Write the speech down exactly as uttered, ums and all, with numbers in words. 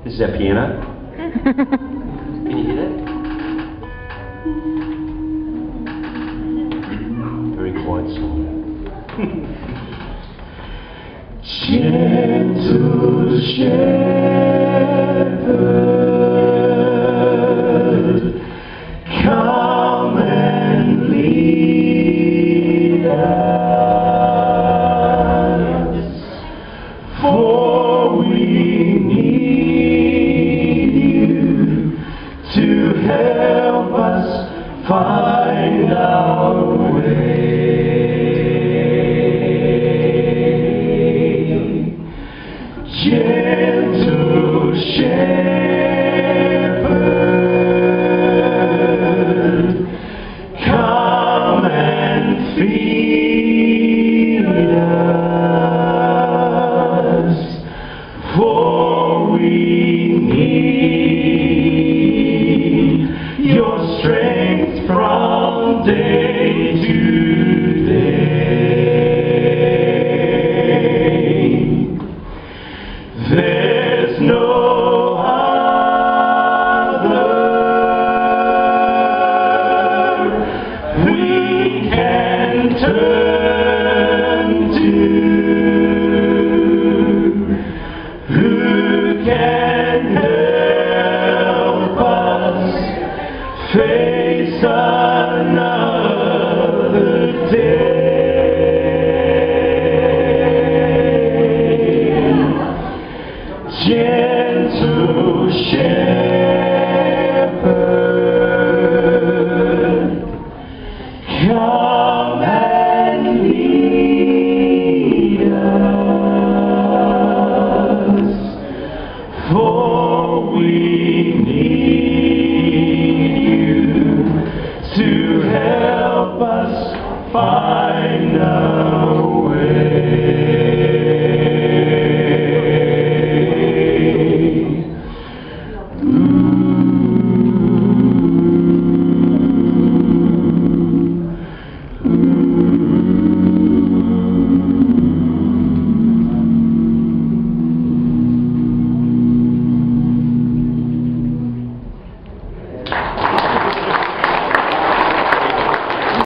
This is that piano. Can you hear that? Very quiet song. Gentle shepherd, come and lead us, for we need you to help us find our way. Gentle shepherd, come and feed us, for we need your strength from day to day. There's no other we can turn to, who can help us face another day. Gentle shepherd, come and lead us, for we need you to help us find